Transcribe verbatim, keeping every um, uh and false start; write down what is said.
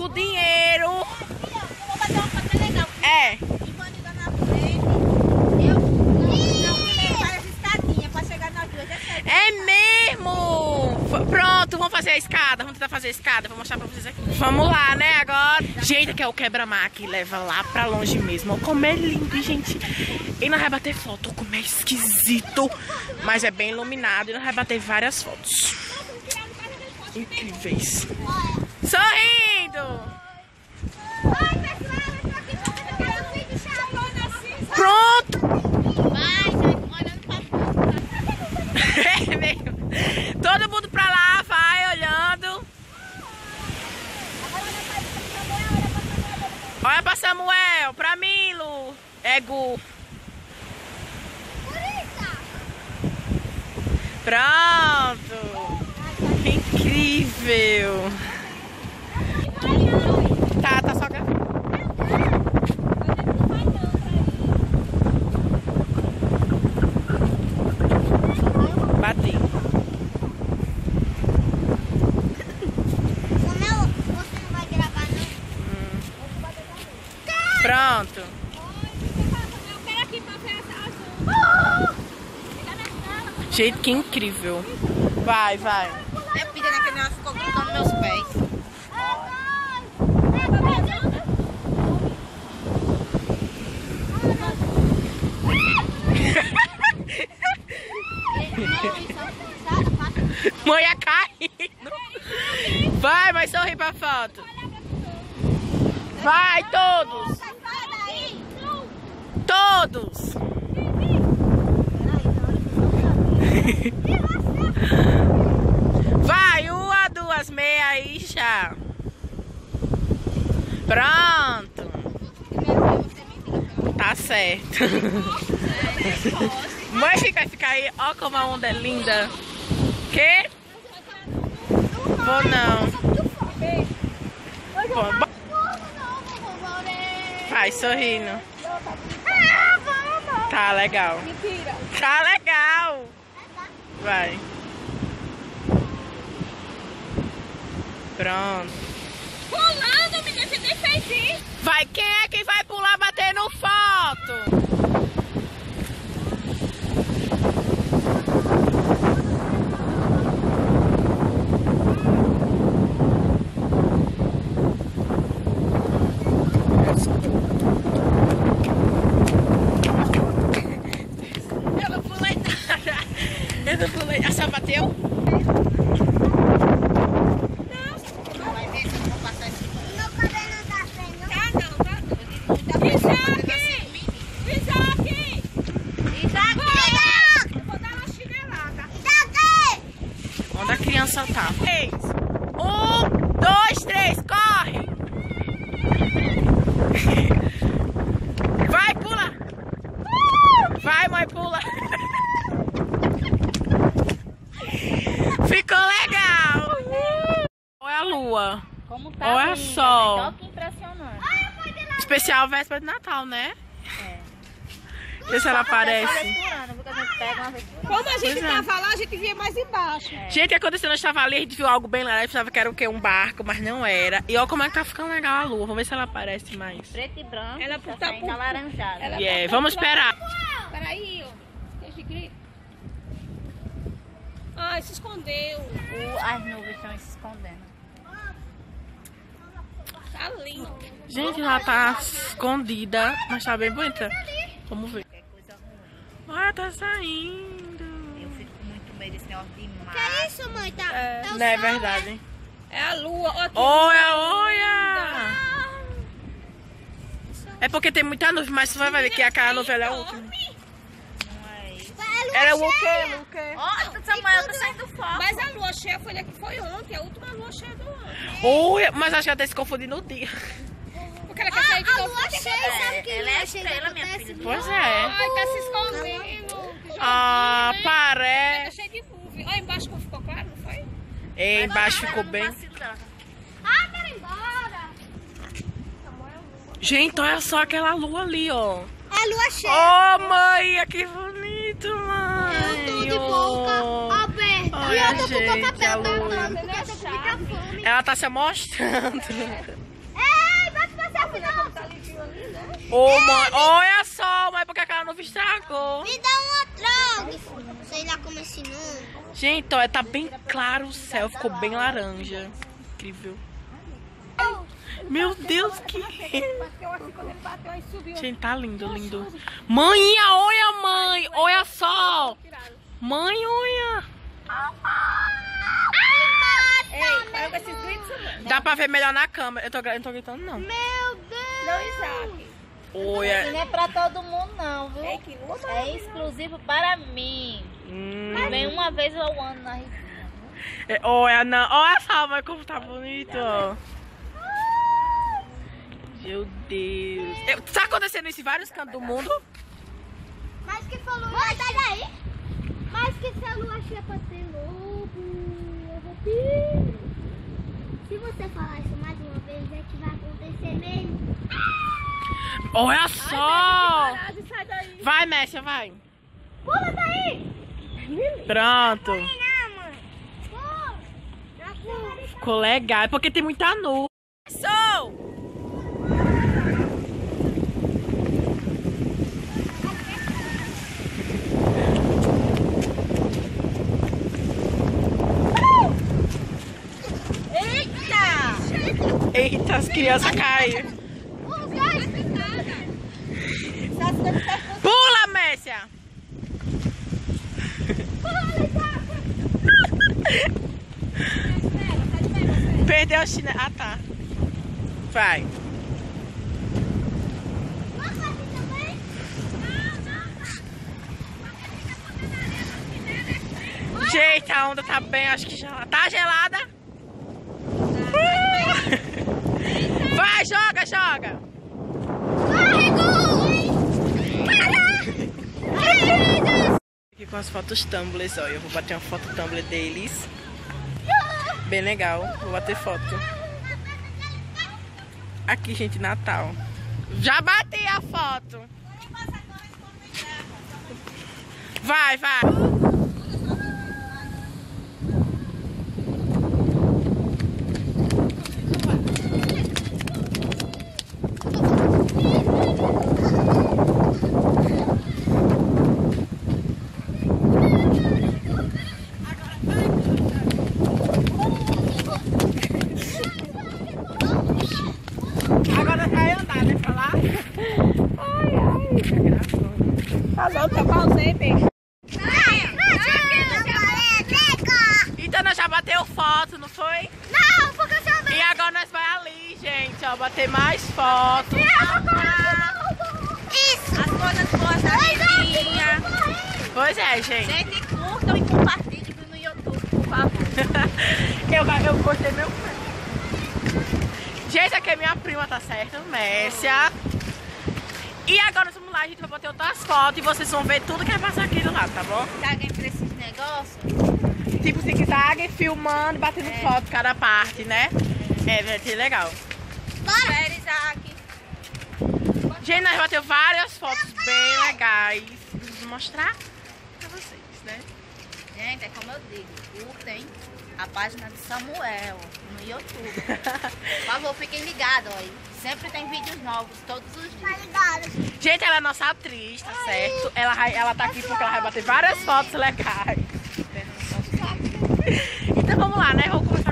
com dinheiro. Eu vou bater uma foto legal. É. Enquanto eu na frente, eu não várias escadinhas pra chegar nas duas. É mesmo! Pronto, vamos fazer a escada. Vamos tentar fazer a escada. Vou mostrar pra vocês aqui. Vamos lá, né? Agora. Gente, que é o quebra-mar que leva lá pra longe mesmo. Olha como é lindo, gente. E nós vai bater foto. Como é esquisito. Mas é bem iluminado. E nós vai bater várias fotos. Incríveis. Sorrindo! Pronto! É mesmo. Todo mundo pra lá, vai olhando. Olha pra Samuel, pra Milo. É Gu. Pronto. Incrível. Tá, tá só gravando. Bati. Você não vai gravar, não? Hum. Pronto. Eu quero aqui pra ver essa azul. Gente, que incrível. Vai, vai. É pilha naquele negócio, ficou grudando meus pés. Mãe ia caindo. Vai, vai sorrir pra foto. Vai, todos. Todos. Vai, uma, duas, meia aí já. Pronto. Tá certo. Mãe fica, fica aí. Ó como a onda é linda. Que? Vou não. Bom, vai sorrindo. Tá legal. Tá legal. Vai. Pronto. Pulando, menina, você nem fez isso. Vai, quem é que vai pular batendo foto? Eu não pulei nada. Eu não pulei. A só bateu? Onde a criança tá? Três. Um, dois, três, corre! Vai, pula! Vai, mãe, pula! Ficou legal! Olha a lua. Como tá Olha linda, só. né? Olha que impressionante. Especial véspera de Natal, né? Vê se ela aparece. Como a gente Pois é. tava lá, a gente via mais embaixo. É. Gente, aconteceu, nós estávamos ali, a gente viu algo bem lá, a gente pensava que era o quê? Um barco, mas não era. E olha como é que tá ficando legal a lua. Vamos ver se ela aparece mais. Preto e branco, Ela tá tá saindo por- alaranjada. ela- E yeah, vamos esperar. Peraí, ó. Deixa que... Ai, se escondeu. O- as nuvens estão se escondendo. Tá lindo. Gente, ela tá escondida, mas tá bem bonita. Vamos ver. É coisa ruim. Olha, tá saindo. Eu fico com muito medo desse negócio de mar. Que isso, mãe? Tá, É. tá o Não é sol, verdade. É a lua. Ó, que Olha, olha! É porque tem muita nuvem, mas você vai ver que aquela nuvem ela é a última. Não é isso. É lua Ela é o cheia. quê? O quê? Ó, Samuel tá saindo fogo. Mas a lua cheia foi a que foi ontem, a última lua cheia do ano. Olha, mas acho que ela tá se confundindo no dia. Porque ela quer sair de A novo. lua cheia, sabe que Ela é lua cheia estrela, minha acontece? filha. Pois é. Ai, tá se escondendo. Ah, Tá parece. cheio de nuvem. Olha embaixo como ficou claro, não foi? E embaixo ficou bem. Ah, quero ir embora. Gente, olha só aquela lua ali, ó. É lua cheia. Oh, mãe, que bonito, mãe. Eu tô de boca aberta. Olha, E eu tô com gente, boca a aberta lua. falando porque eu tô com muita fome. Ela tá se mostrando. Ô, mãe, olha só, mas por que ela não estragou? Me dá uma droga. Sei lá como é esse nome. Gente, ó, tá bem claro o céu, ficou bem laranja. Incrível. Meu Deus, que... Gente, tá lindo, lindo. Mãe, olha, mãe, olha só. Mãe, olha. Dá pra ver melhor na câmera. Eu tô, eu tô gritando, não. Meu Deus. Não, Isaac. Olha. Não é pra todo mundo não, viu? É que luta. É exclusivo para mim. Hum. Vem uma vez ao ano na Ritinha. É, olha, não. Olha só, mas como tá bonito, ó. Meu Deus. Eu, tá acontecendo isso em vários cantos do mundo? Mas que falou... Mas sai daí. Mas que falou achei pra ter lobo. Eu vou pedir. Se você falar isso mais uma vez, é que vai acontecer mesmo. Olha só. Sai daí. Vai, Messia, vai. Pula daí. Pronto. Não, mãe. Pô. Ficou legal. É porque tem muita nuvem. Sou. Eita, as crianças caíram. Pula, Messia! Perdeu o chinelo. Ah, tá. Vai. Gente, a onda tá bem, acho que já tá gelada. Vai, joga, joga. Aqui com as fotos tumblers, ó. Eu vou bater uma foto tumblr deles. Bem legal. Vou bater foto. Aqui, gente, Natal. Já bati a foto. Vai, vai. Agora vai andar, né, pra lá? Ai, ai, que graça. Tá bom, tá pausei, peixe. Então nós já bateu foto, não foi? Não, porque eu chamei. E agora nós vai ali, gente, ó, bater mais fotos. Isso. As coisas boas da Ritinha. Pois é, gente. Gente, curtam e compartilhem no YouTube, por favor. eu, eu gostei meu filho. Gente, aqui é minha prima, tá certo? Messia. E agora nós vamos lá, a gente vai bater outras fotos e vocês vão ver tudo que vai passar aqui do lado, tá bom? Se alguém precisa de negócio, Tipo, se quiser alguém filmando, batendo É. foto cada parte, né? É, vai ser legal. espere, Isaac. Gente, nós bateu várias fotos bem legais. Vou mostrar pra vocês, né? Gente, é como eu digo, curtem a página do Samuel no YouTube. Por favor, fiquem ligados, ó. Sempre tem vídeos novos, todos os dias. Gente, ela é nossa atriz, tá certo? Ela, vai- ela tá aqui porque ela vai bater várias fotos legais. Então vamos lá, né? Vamos começar.